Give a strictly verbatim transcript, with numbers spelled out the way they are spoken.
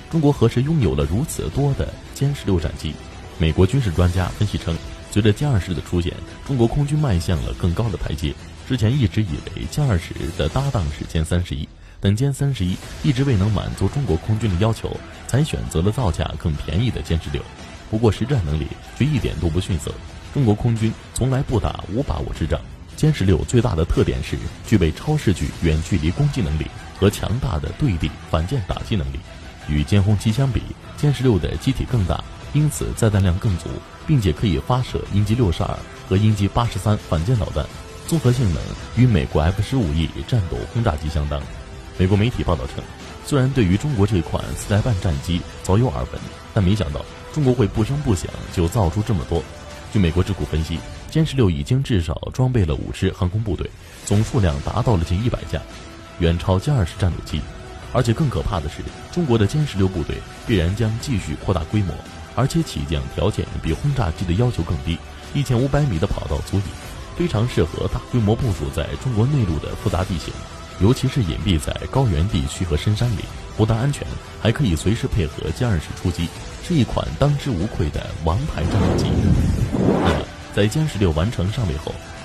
中国何时拥有了如此多的歼十六战机？美国军事专家分析称，随着歼二十的出现，中国空军迈向了更高的台阶。之前一直以为歼二十的搭档是歼三十一，但歼三十一一直未能满足中国空军的要求，才选择了造价更便宜的歼十六。不过实战能力却一点都不逊色，中国空军从来不打无把握之仗。歼十六最大的特点是具备超视距远距离攻击能力和强大的对地反舰打击能力。与歼轰七相比，歼十六的机体更大，因此载弹量更足，并且可以发射鹰击六十二和鹰击八十三反舰导弹，综合性能与美国 F 十五 E 战斗轰炸机相当。美国媒体报道称，虽然对于中国这款四代半战机早有耳闻，但没想到中国会不声不响就造出这么多。据美国智库分析，歼十六已经至少装备了五支航空部队，总数量达到了近一百架，远超歼二十战斗机。而且更可怕的是，中国的歼十六部队必然将继续扩大规模，而且起降条件比轰炸机的要求更低，一千五百米的跑道足矣，非常适合大规模部署在中国内陆的复杂地形，尤其是隐蔽在高原地区和深山里，不但安全，还可以随时配合歼二十出击，是一款当之无愧的王牌战斗机。那么在歼十六完成上位后，